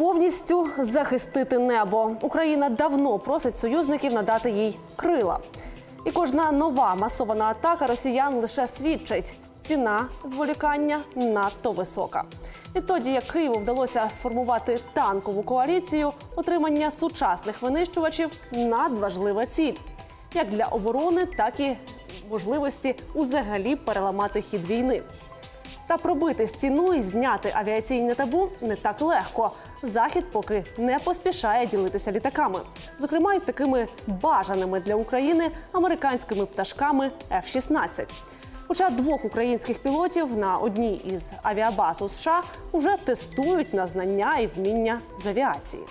Повністю захистити небо. Україна давно просить союзників надати їй крила. І кожна нова масована атака росіян лише свідчить – ціна зволікання надто висока. Відтоді, як Києву вдалося сформувати танкову коаліцію, отримання сучасних винищувачів – надважлива ціль. Як для оборони, так і можливості узагалі переламати хід війни. Та пробити стіну і зняти авіаційне табу не так легко. Захід поки не поспішає ділитися літаками. Зокрема, й такими бажаними для України американськими пташками F-16. Хоча двох українських пілотів на одній із авіабаз у США уже тестують на знання і вміння з авіації.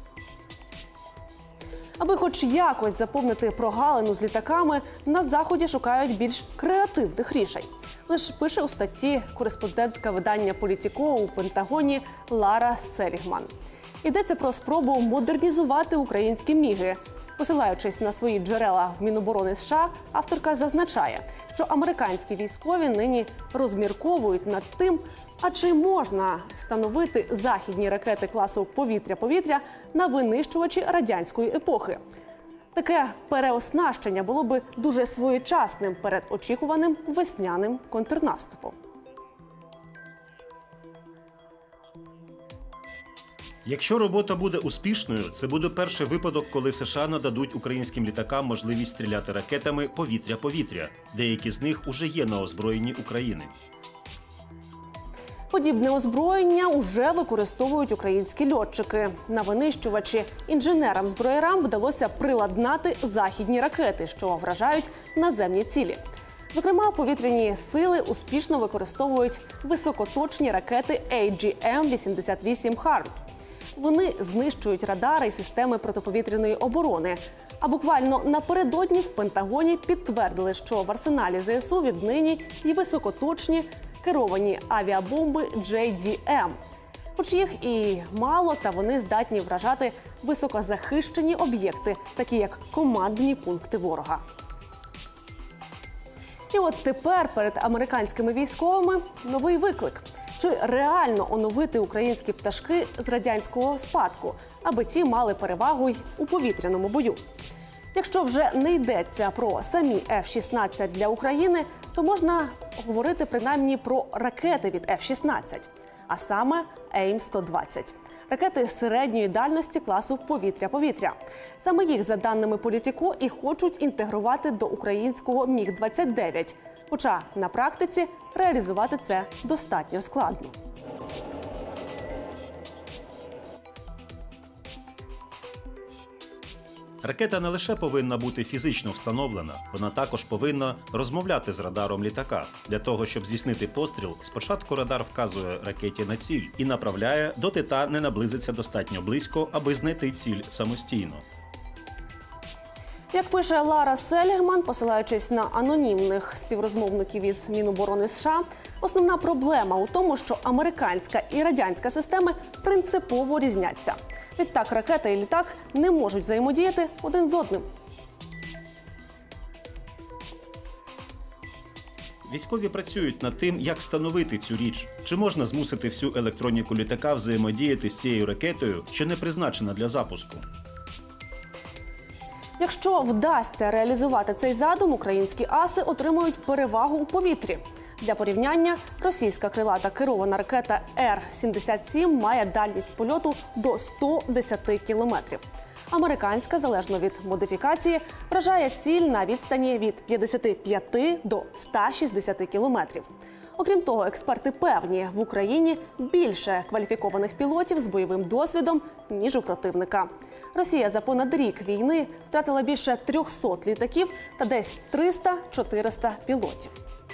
Аби хоч якось заповнити прогалину з літаками, на Заході шукають більш креативних рішень. Лише пише у статті кореспондентка видання «Політіко» у Пентагоні Лара Селігман. Йдеться про спробу модернізувати українські міги. Посилаючись на свої джерела в Міноборони США, авторка зазначає, що американські військові нині розмірковують над тим, а чи можна встановити західні ракети класу «повітря-повітря» на винищувачі радянської епохи. Таке переоснащення було би дуже своєчасним перед очікуваним весняним контрнаступом. Якщо робота буде успішною, це буде перший випадок, коли США нададуть українським літакам можливість стріляти ракетами «повітря-повітря». Деякі з них уже є на озброєнні України. Подібне озброєння уже використовують українські льотчики. На винищувачі інженерам-зброярам вдалося приладнати західні ракети, що вражають наземні цілі. Зокрема, повітряні сили успішно використовують високоточні ракети AGM-88 «Харм». Вони знищують радари і системи протиповітряної оборони. А буквально напередодні в Пентагоні підтвердили, що в арсеналі ЗСУ віднині і високоточні керовані авіабомби JDM. Хоч їх і мало, та вони здатні вражати високозахищені об'єкти, такі як командні пункти ворога. І от тепер перед американськими військовими новий виклик. Чи реально оновити українські пташки з радянського спадку, аби ті мали перевагу й у повітряному бою? Якщо вже не йдеться про самі F-16 для України, то можна говорити принаймні про ракети від F-16, а саме AIM-120. Ракети середньої дальності класу «повітря-повітря». Саме їх, за даними «Політіко», і хочуть інтегрувати до українського МіГ-29. Хоча на практиці реалізувати це достатньо складно. Ракета не лише повинна бути фізично встановлена, вона також повинна розмовляти з радаром літака. Для того, щоб здійснити постріл, спочатку радар вказує ракеті на ціль і направляє, доти та не наблизиться достатньо близько, аби знайти ціль самостійно. Як пише Лара Селігман, посилаючись на анонімних співрозмовників із Міноборони США, основна проблема у тому, що американська і радянська системи принципово різняться. Відтак ракета і літак не можуть взаємодіяти один з одним. Військові працюють над тим, як встановити цю річ. Чи можна змусити всю електроніку літака взаємодіяти з цією ракетою, що не призначена для запуску? Якщо вдасться реалізувати цей задум, українські аси отримують перевагу у повітрі. Для порівняння, російська крилата керована ракета Р-77 має дальність польоту до 110 кілометрів. Американська, залежно від модифікації, вражає ціль на відстані від 55 до 160 кілометрів. Окрім того, експерти певні, в Україні більше кваліфікованих пілотів з бойовим досвідом, ніж у противника. Росія за понад рік війни втратила більше 300 літаків та десь 300-400 пілотів.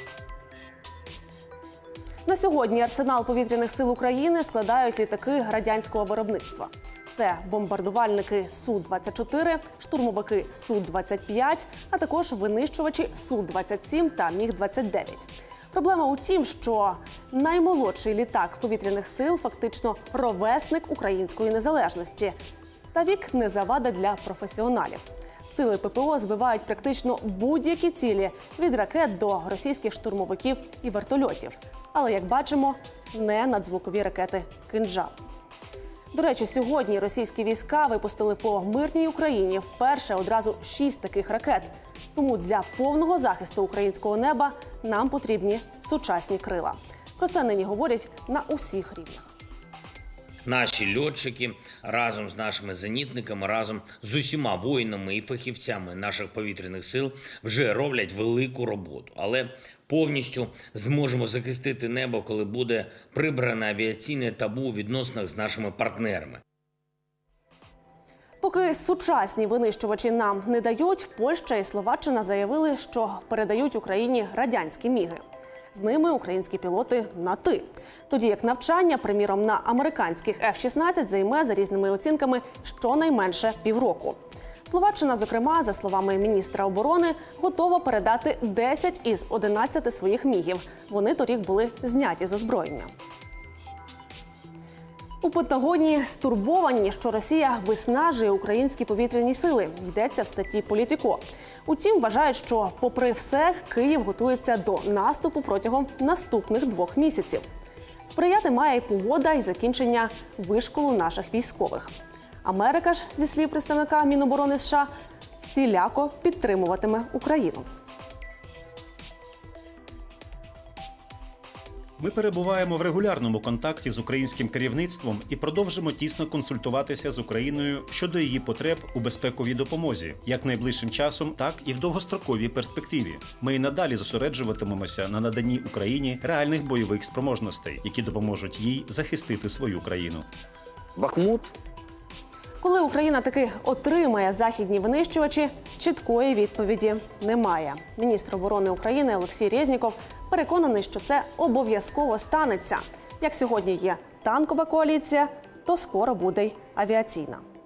На сьогодні арсенал повітряних сил України складають літаки радянського виробництва. Це бомбардувальники Су-24, штурмовики Су-25, а також винищувачі Су-27 та Міг-29. Проблема у тім, що наймолодший літак повітряних сил фактично ровесник української незалежності. Та вік не завада для професіоналів. Сили ППО збивають практично будь-які цілі – від ракет до російських штурмовиків і вертольотів. Але, як бачимо, не надзвукові ракети «Кинджал». До речі, сьогодні російські війська випустили по мирній Україні вперше одразу 6 таких ракет. Тому для повного захисту українського неба нам потрібні сучасні крила. Про це нині говорять на усіх рівнях. Наші льотчики разом з нашими зенітниками, разом з усіма воїнами і фахівцями наших повітряних сил вже роблять велику роботу. Але повністю зможемо захистити небо, коли буде прибране авіаційне табу у відносинах з нашими партнерами. Поки сучасні винищувачі нам не дають, Польща і Словаччина заявили, що передають Україні радянські міги. З ними українські пілоти на «ти». Тоді як навчання, приміром, на американських F-16 займе, за різними оцінками, щонайменше півроку. Словаччина, зокрема, за словами міністра оборони, готова передати 10 із 11 своїх мігів. Вони торік були зняті з озброєння. У Пентагоні стурбовані, що Росія виснажує українські повітряні сили. Йдеться в статті «Політико». Утім, вважають, що, попри все, Київ готується до наступу протягом наступних 2 місяців. Сприяти має й погода, і закінчення вишколу наших військових. Америка ж, зі слів представника Міноборони США, всіляко підтримуватиме Україну. Ми перебуваємо в регулярному контакті з українським керівництвом і продовжимо тісно консультуватися з Україною щодо її потреб у безпековій допомозі, як найближчим часом, так і в довгостроковій перспективі. Ми і надалі зосереджуватимемося на наданні Україні реальних бойових спроможностей, які допоможуть їй захистити свою країну. Бахмут. Коли Україна таки отримає західні винищувачі, чіткої відповіді немає. Міністр оборони України Олексій Резніков переконаний, що це обов'язково станеться. Як сьогодні є танкова коаліція, то скоро буде й авіаційна.